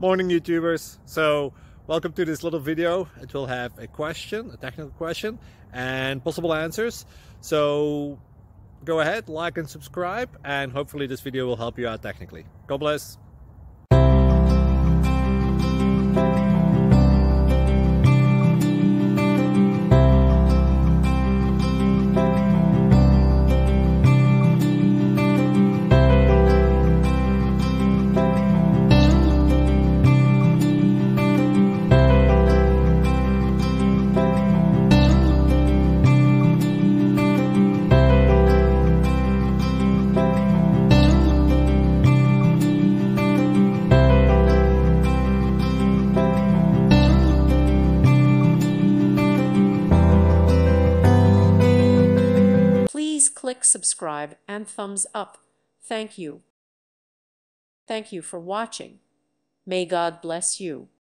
Morning YouTubers. So welcome to this little video. It will have a question, a technical question, and possible answers. So go ahead, like and subscribe, and hopefully this video will help you out technically. God bless. Please click subscribe and thumbs up. Thank you. Thank you for watching. May God bless you.